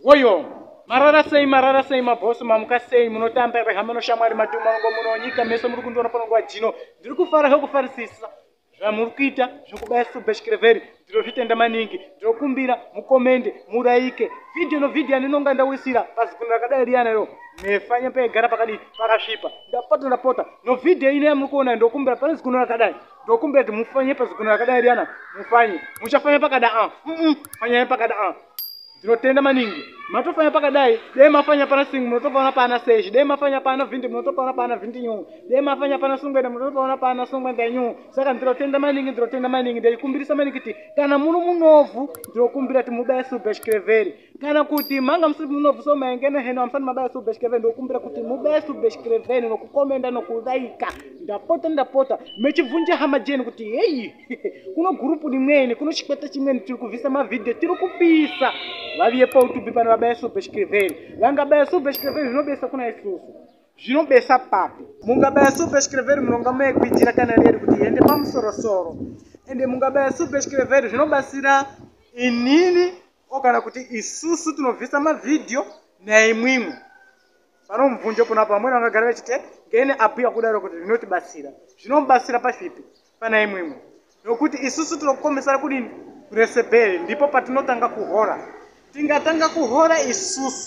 Woyo, marara sei mabosi mamuka sei munotamba ere hamano shamwari matuma ngo munonyika meso muri kundona pano ngwa jino. Ndiri kufara he kufarisisa. Zvamuri kuita zvokubaya subeskreveri ndiro zvitenda maningi. Ndiro kumbira mukomende muraike. Video ninonga ndawisira paziguna rakadai riyana ro. Nefanya pegara pakadi pakasvipa. Ndapota. No video ine yamuri kuona ndokumbira pane ziguna rakadai. Ndokumbira kuti mufanye paziguna rakadai riyana. Mufanye. Muchafanya pakada fanyai pakada Ndinotenda maningi. Matofanya pakadai, dai mafanya pana singu munotopana pana seji, dai mafanya pana vindi munotopana pana vindi nyu, dai mafanya pana sungwenda munotopana pana sungwenda nyu. Saka ndinotenda maningi ndaikumbirisa maningi kuti kana muno munovhu ndinokumbira kuti mubaye subeskreveri. Kana kuti manga musipi munovhu so maengene heno amfani mabaye subeskreveri ndokumbira kuti mubaye subeskreveri nokukomenda nokulaika. Ndapota mechivunja hama jeni kuti hey kuno gurupu limweni kuno chikwata chimweni tiri kuvisa mavideo tiri kupisa vaviye pa YouTube pano vabaye subeskreveri vangabaya subeskreveri zvinobesa kuna isusu zvinobesa papi mungabaya subeskreveri munonga mekuitira kana reri kuti ende pamusorosoro ende mungabaya subeskreveri zvinobasira inini okana kuti isusu tinovhisa mavideo naimwimwe pano mubvunjo pona pamwe vangagara vachite ngene abuya kudaro kuti zvinotibasira zvinobasira pasvipi pana imwimwe nokuti isusu tinokukombesara kudini kuresebheri ndipo patinotanga kuhora tingatanga kuhora isusu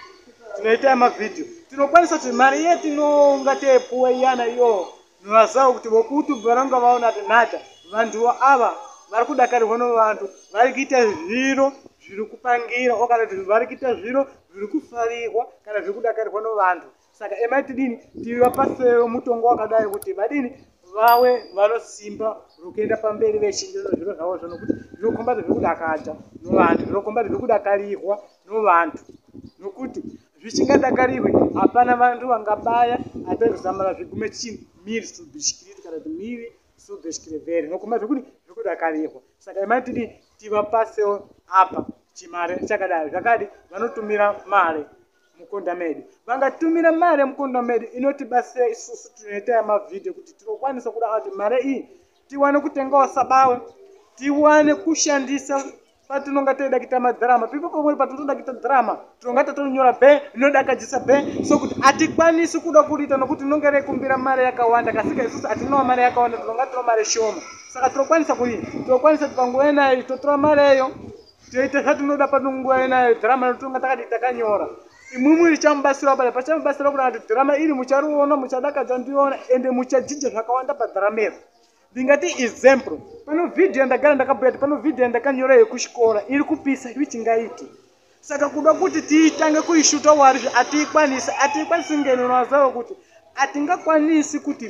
tinoita mavideo tinokwanisa kuti mari yetu inonga tepuwa iyana iyo novazawo kuti vokuyoutube varanga vaona kuti nhata vantu ava vari kudakarirwa nevantu vari kuita zviro zviri kupangira okana kuti vari kuita zviro zviri kufarirwa kana zviri kudakarirwa nevantu saka emai tidini tivapasewo mutongo wakadai kuti vadini vawe vanosimba rokuenda pamberi vechinjira zviro zvavo zvonokuti zvinokomba zviri kudakata novantu zvinokomba zviri kudakarirwa novantu nokuti zvichingadakarirwe hapana vantu vangabaya atazozamara zvigume chini miri subeskriti kana kuti miri subeskreveri nokomba zvekuti zviri kudakarirwa saka emai tidini tivapasewo apa chimare chakadai zvakadi vanotumira mare mukonda medu vangatumira mare mukonda medu inotibasira isusu tinoita mavideo kuti tinokwanisa kuda kuti mare iyi tiwane kutengawo sabawe tiwane kushandisa patinonga toida kuita madharama pipo pamwe patinoda kuita dharama tinonga tatonyora be inodakadzisa be so kuti hatikwanisi kuda kuita nokuti tinonga reikumbira mare yakawanda kasika isusu hatinawo mare yakawanda tinonga tino mare shoma saka tinokwanisa kudini tinokwanisa tipanguva inayo totora mareyo toita zvatinoda panonguva inayo dharama notinonga takati takanyora imwimwe richamubasira pale pachamubasira kuti dhirama iri muchariona muchadakadza ndiona ende muchadzidza zvakawanda padharamero ndingati example pano video ndagara ndakabhuya kuti pano video ndakanyora yekuchikora iri kupisa ivi chingaiti saka kuda kuti tiitange kuishuta wari hatikwanisi ngeno nazawo kuti hatingakwanisi kuti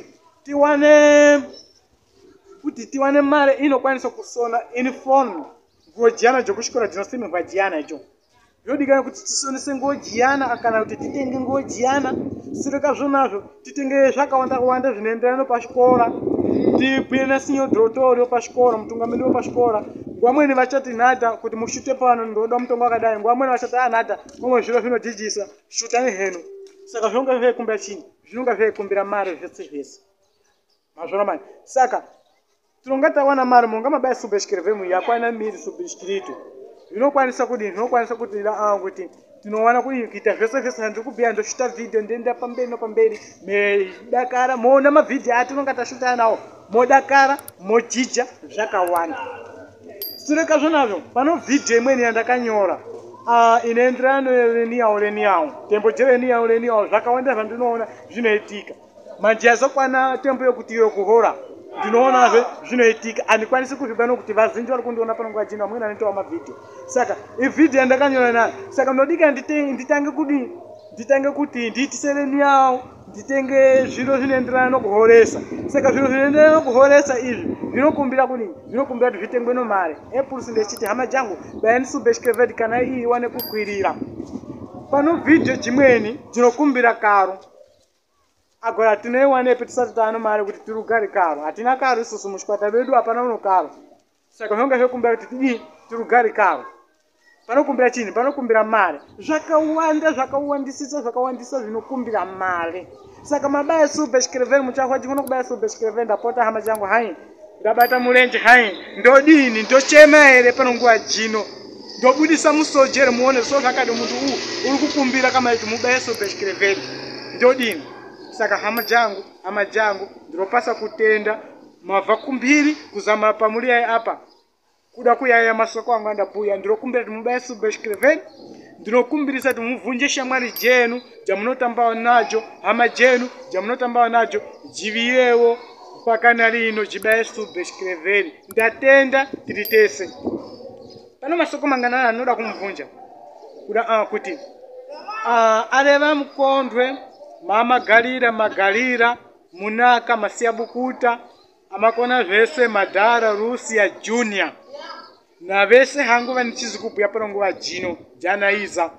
tiwane mare inokwanisa kusona uniform ngojiyana dzokuchikora dzinosimirwa jiyana icho zvodikana kuti tisonese ngojiyana kana kuti titenge ngojiyana sireka zvonazvo titenge zvakawanda zvinoenderana pachikora tibhuye nasinyodotorio pachikora mutungamiri wepachikora nguva vachati nhata kuti mushute pano ndoda mutongo wakadai nguva vachati anhata momwe zviro zvinodzidzisa shutani henu saka zvinonga zvaikumbira chini zvinonga zvaikumbira mari zvese mazvona mani saka tinonga tawana mari munonga mabaya subeskrevemu yakwana miri subeskrito zvinokwanisa kuti kuti tinowana kuita zvese ndiri kubhuya ndoshuta video ndoenda pamberi nopamberi medakara moona mavideo atinonga tashuta nawo modakara mojija zvakawanda sure kazvonazvo pano video imweni yandakanyora inoenderana nereniyawo tembo jereniyawo zvakawanda zvandinoona zvinoitika manje yazokwana tembo yokuti yokuhora ndinoonazve zvinoitika handikwanisi kuzviba nokuti vazhinji vari kundiona panonguva jino vamweni anoitawo mavideo saka ivideo yandakanyora nayo saka ndodika nditange kuti ndiitise reniyawo nditenge zviro zvinoenderana nokuhoresa saka zviro zvinoenderana nokuhoresa izvi zvinokumbira kudini zvinokumbira kuti zvitengwe nomari epulusi ndechiti hama jangu bayani subeskreveri kana iyi iwane kukwirira pano video jimweni dzinokumbira karo agora tinoiwanepi tisati taano mari kuti tirugare karo hatina karo isusu muchikwata vedu hapana uno karo saka zvinonga zvokumbira kuti tidii tirugare karo panokumbira chini panokumbira mari zvakawandisa zvinokumbira mari saka mabaya subeskreveri muchakwa chifuna kubaya subeskreveri ndapota hama changu hai ndabata murenje hai ndodini ndochema here panonguva jino ndobudisa musojere muone soka akati muntu uri kukumbira kama iti mubaye sobeshkreveri ndodini. Saka hama jangu ndinopasa kutenda mabva kumbiri kuzama pamuri yayi apa kuda kuyaya masoko angu andabuya ndirokumbira kuti mubaye sobeshkreveri ndinokumbirisa kuti muvhunje shamwari jenu jamunotambawo najo hama jenu jamunotambawo najo jivirewo pakana rino jibaye sobeshkreveri ndatenda tiri tese. Pano masoko mangana anoda kumuvhunja kuda kuti areva mukondwe magarira munaka masiyabukuta amakona zvese madhara Rusia Junior na vese hangu vanichizi kubhuya panonguva jino janaiza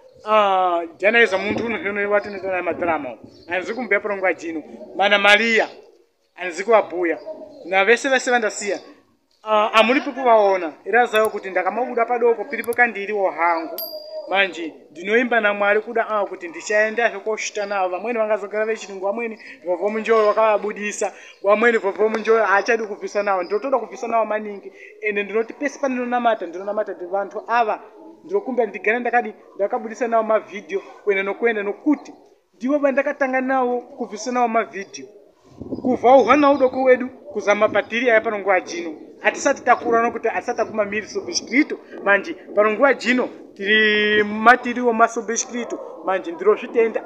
muntu unoheno watinotana madharama anzi kumbhuya panonguva jino mana Maria anzi kuvabhuya na vese vandasiya amuri pekuvaona irazawo kuti ndakamabuda padoko piripo kandiriwo hangu manje ndinoimba naMwari kuda kuti ndichaenda zvekoshuta navo. Vamweni vangazogara vechirungu, vamweni vobva munjoyo wakavabudisa, vamweni vobva munjoyo haachadi kubvisa navo. Ndinotoda kubvisa navo maningi ende ndinoti pese pandinonamata ndi vantu ava ndinokumbira ndigare ndakabudisa navo mavhidhiyo kuenda nokuti ndivo vandakatanga navo kubvisa navo mavhidhiyo kubva uhwana udoko wedu kuzama patiri aya panonguva jino hatisati takura nokuti hatisati aguma miri sobeshkrito manje panonguva jino tiri matiriwo masobeshkrito manje ndirozvitenda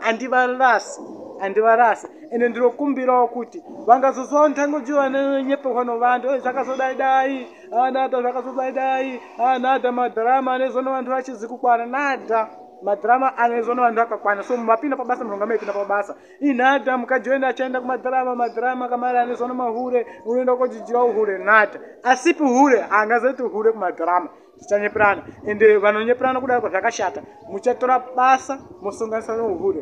andivarasi ende ndirokumbirawo kuti vangazozowa ntango jiwa nenyeperwa novantu zvakazodaidai anata zvakazodaidai anata madharama anezono vantu vachizi kukwana nada madharama anezono vantu vakakwana so mapinda pabasa munonga maipinda pabasa inhadha mukajoina achaenda kumadharama kamari anezono mahure unoenda kochijiwa uhure nada asipi hure angazoiti hure kumadharama zvichanyeperana ende vanonyeperana kudai zvakashata muchatora basa mosonganisa nouhure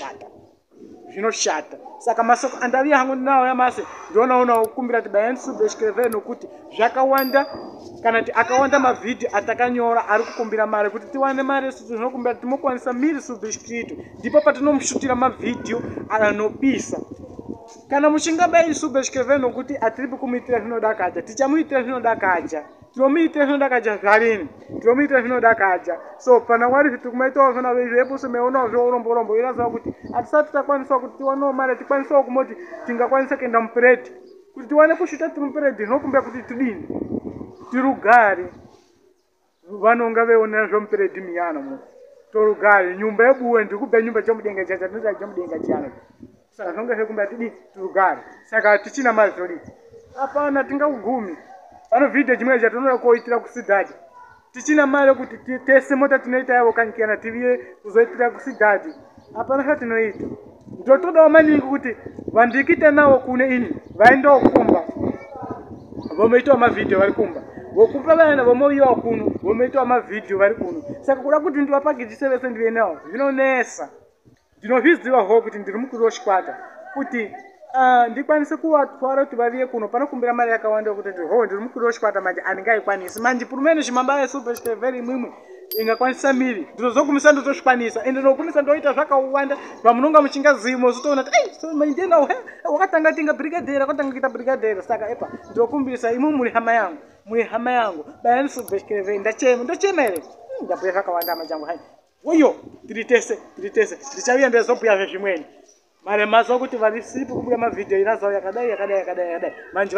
zvinoshata saka masoko andaviya hangu ndinawo yamase ndionaona kukumbira kuti bayani sobeshkreveri nokuti zvakawanda kana kuti akawanda mavhidhiyo atakanyora ari kukumbira mari kuti tiwane mari isusu zvinokumbira kuti timokwanisa miri sobeshkrito ndipo patinomushutira mavhidhiyo anopisa. Kana muchingabayi sobeshkreveri nokuti hatiripi kumuitira zvinodakaja tichamuitira zvinodakaja tinomuitira zvinodakaja zvarini tinomuitira zvinodakaja so pana wari zviti kumaitawo zvona zvepusu meonawo zveuromborombo iraziva kuti hatisati takwanisawo kuti tiwanewo mari tikwanisawo kumoti tingakwanisa kuenda muperedi kuti tiwane kushuta tiri muperedi zvinokumbira kuti tidini tirugare vanonga veonera zvomuperedi miyana mu torugare nyumba yebuwe ndikubva nyumba chomudenga chacha tinoita chomudenga chiyana saka zvonga zvekumbira tidii tirugare saka tichina mari zodii hapana tingakugumi pano vhidhiyo chimwe chatinoda kuoitira kusidhadhi tichina mari yokuti tese mota tinoita yavo kanikiyana tiviye kuzoitira kusidhadhi hapana zvatinoita ndotodawo maningi kuti vandikita nawo kune ini vaendawo kumba vomoitawo mavhidhiyo vari kumba vokupa vayana vomoiwawo kuno vomoitawo mavhidhiyo vari kuno saka kuda kuti ndivapagijise vese ndive nawo zvinonesa. Ndinozviziva ho kuti ndiri mukuru wechikwata kuti ndikwanise kuvatwara kuti vaviye kuno panokumbira mari yakawanda kuti ndiri mukuru wechikwata manje handingaikwanisi manje purumene zvimambaye sobeshkreveri imwimwe ingakwanisa miri ndinozokumisa ndotozvikwanisa ende ndinokumisa ndoita zvakawanda vamunonga muchingazivi mozotoona kuti ndienawo wakatanga tinga brigadera wakatanga kuita brigadera saka epa ndinokumbirisa imwe muri hama yangu bayani sobeshkreveri ndochema here ndabhuya zvakawanda majangu hai uyo tiri tese ndichaviya ndezobhuya zvezvimweni mari maziva kuti varisipi kubuya mavhidhiyo irazawo yakadai manje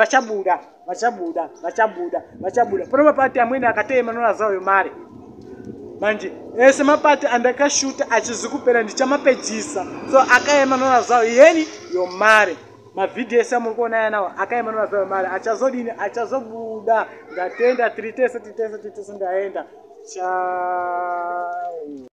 vachabuda pano mapati amweni akateema norazawo yomari manje ese mapati andakashuta achizi kupera ndichamapedzisa so akaema norazawo yeni yomari mavhidhiyo ese amuri kuona yanawo akaema norazawo yomari achazodini achazobuda ndatenda tiri tese ndaenda chao.